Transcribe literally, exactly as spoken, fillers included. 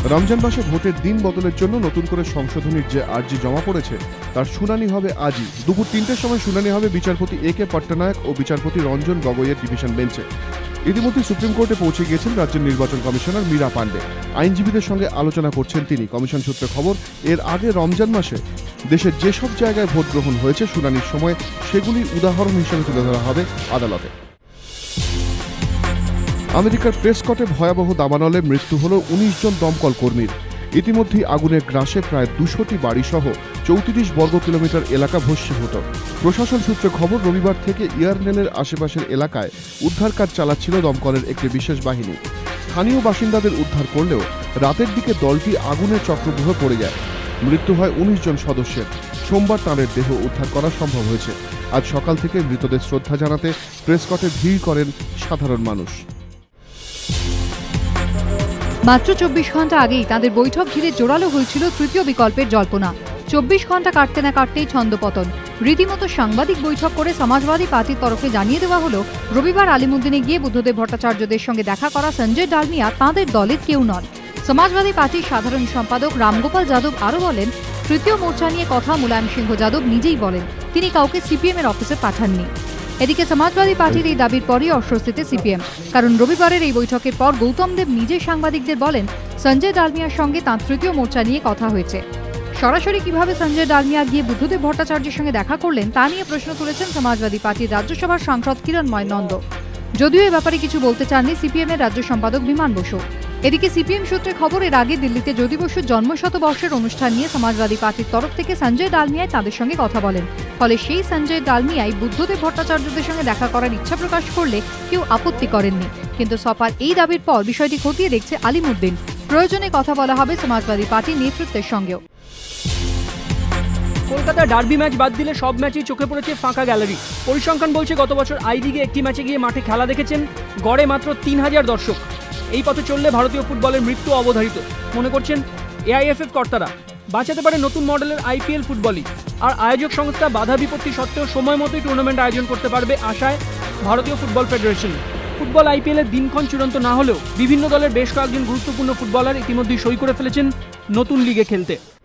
রমজান মাসে ভোটের দিন বদলের জন্য নতুন করে সংশোধনীর যে আর্জি জমা পড়েছে তার শুনানি হবে আজই। দুপুর তিনটের সময় শুনানি হবে বিচারপতি এ কে পট্টনায়ক ও বিচারপতি রঞ্জন গগৈয়ের ডিভিশন বেঞ্চে। ইতিমধ্যে সুপ্রিম কোর্টে পৌঁছে গিয়েছেন রাজ্যের নির্বাচন কমিশনার মীরা পান্ডে। আইনজীবীদের সঙ্গে আলোচনা করছেন তিনি। কমিশন সূত্রে খবর, এর আগে রমজান মাসে দেশের যেসব জায়গায় ভোট গ্রহণ হয়েছে শুনানির সময় সেগুলি উদাহরণ হিসেবে তুলে ধরা হবে আদালতে। আমেরিকার প্রেসকটে ভয়াবহ দাবানলে মৃত্যু হল উনিশ জন দমকল কর্মীর। ইতিমধ্যেই আগুনের গ্রাসে প্রায় দুশোটি বাড়িসহ চৌত্রিশ বর্গ কিলোমিটার এলাকা ভস্মীভূত। প্রশাসন সূত্রে খবর, রবিবার থেকে ইয়ারনেলের আশেপাশের এলাকায় উদ্ধার কাজ চালাচ্ছিল দমকলের একটি বিশেষ বাহিনী। স্থানীয় বাসিন্দাদের উদ্ধার করলেও রাতের দিকে দলটি আগুনের চক্রব্যূহে পড়ে যায়। মৃত্যু হয় উনিশ জন সদস্যের। সোমবার তাঁদের দেহ উদ্ধার করা সম্ভব হয়েছে। আজ সকাল থেকে মৃতদের শ্রদ্ধা জানাতে প্রেসকটে ভিড় করেন সাধারণ মানুষ। মাত্র চব্বিশ ঘন্টা আগেই তাদের বৈঠক ঘিরে জোরালো হয়েছিল তৃতীয় বিকল্পের জল্পনা। চব্বিশ ঘন্টা কাটতে না কাটতেই ছন্দপতন। রীতিমতো সাংবাদিক বৈঠক করে সমাজবাদী পার্টির তরফে জানিয়ে দেওয়া হলো, রবিবার আলিমুদ্দিনে গিয়ে বুদ্ধদেব ভট্টাচার্যদের সঙ্গে দেখা করা সঞ্জয় ডালমিয়া তাঁদের দলের কেউ নন। সমাজবাদী পার্টির সাধারণ সম্পাদক রামগোপাল যাদব আরও বলেন, তৃতীয় মোর্চা নিয়ে কথা মুলায়ম সিংহ যাদব নিজেই বলেন, তিনি কাউকে সিপিএম এর অফিসে পাঠাননি। এদিকে সমাজবাদী পার্টির এই দাবির পরই অস্বস্তিতে সিপিএম। কারণ রবিবারের এই বৈঠকের পর গৌতম দেব নিজে সাংবাদিকদের বলেন, সঞ্জয় ডালমিয়ার সঙ্গে তাঁর তৃতীয় মোর্চা নিয়ে কথা হয়েছে। সরাসরি কিভাবে সঞ্জয় ডালমিয়া গিয়ে বুদ্ধদেব ভট্টাচার্যের সঙ্গে দেখা করলেন তা নিয়ে প্রশ্ন তুলেছেন সমাজবাদী পার্টির রাজ্যসভার সাংসদ কিরণময় নন্দ। যদিও এ ব্যাপারে কিছু বলতে চাননি সিপিএম এর রাজ্য সম্পাদক বিমান বসু। এদিকে সিপিএম সূত্রে খবর, এর আগে দিল্লিতে জ্যোতি বসুর জন্মশতবর্ষের অনুষ্ঠান নিয়ে সমাজবাদী পার্টির তরফ থেকে সঞ্জয় ডালমিয়াই তাদের সঙ্গে কথা বলেন। ফলে সেই সঞ্জয় ডালমিয়াই বুদ্ধদেব ভট্টাচার্যদের সঙ্গে দেখা করার ইচ্ছা প্রকাশ করলে কেউ আপত্তি করেননি। কিন্তু সপার এই দাবির পর বিষয়টি খতিয়ে দেখছে আলিমুদ্দিন। প্রয়োজনে কথা বলা হবে সমাজবাদী পার্টির নেতৃত্বের সঙ্গেও। কলকাতা ডার্বি ম্যাচ বাদ দিলে সব ম্যাচেই চোখে পড়েছে ফাঁকা গ্যালারি। পরিসংখ্যান বলছে, গত বছর আই লিগে একটি ম্যাচে গিয়ে মাঠে খেলা দেখেছেন গড়ে মাত্র তিন হাজার দর্শক। এই পথে চললে ভারতীয় ফুটবলের মৃত্যু অবধারিত মনে করছেন এআইএফএফ কর্তারা। বাঁচাতে পারে নতুন মডেলের আইপিএল ফুটবলই। আর আয়োজক সংস্থা বাধা বিপত্তি সত্ত্বেও সময় মতোই টুর্নামেন্ট আয়োজন করতে পারবে আশায় ভারতীয় ফুটবল ফেডারেশন। ফুটবল আইপিএলের দিনক্ষণ চূড়ান্ত না হলেও বিভিন্ন দলের বেশ কয়েকজন গুরুত্বপূর্ণ ফুটবলার ইতিমধ্যেই সই করে ফেলেছেন নতুন লিগে খেলতে।